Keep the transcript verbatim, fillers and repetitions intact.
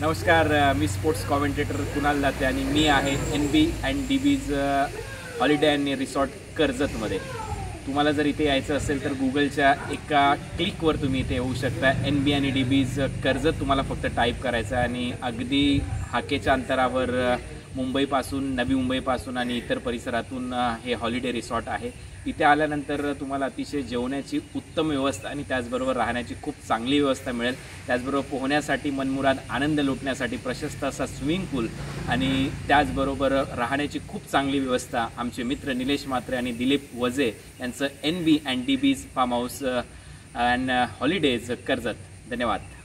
नमस्कार, मी sports commentator Kunal Date आणि मी आहे N B and D B's holiday and resort कर्जतमध्ये. तुम्हाला जर इथे यायचं असेल तर गुगलच्या एका क्लिकवर तुम्ही इथे येऊ शकता. एन बी आणि डी बीज कर्जत तुम्हाला फक्त टाईप करायचं आणि अगदी हाकेच्या अंतरावर मुंबईपासून, नवी मुंबईपासून आणि इतर परिसरातून हे हॉलिडे रिसॉर्ट आहे. इथे आल्यानंतर तुम्हाला अतिशय जेवणाची उत्तम व्यवस्था आणि त्याचबरोबर राहण्याची खूप चांगली व्यवस्था मिळेल. त्याचबरोबर पोहण्यासाठी मनमुराद आनंद लुटण्यासाठी प्रशस्त असा स्विमिंग पूल आणि त्याचबरोबर राहण्याची खूप चांगली व्यवस्था आमचे मित्र निलेश म्हात्रे आणि दिलीप वजे यांचं N B and D B's farm house and holidays Karjat. धन्यवाद.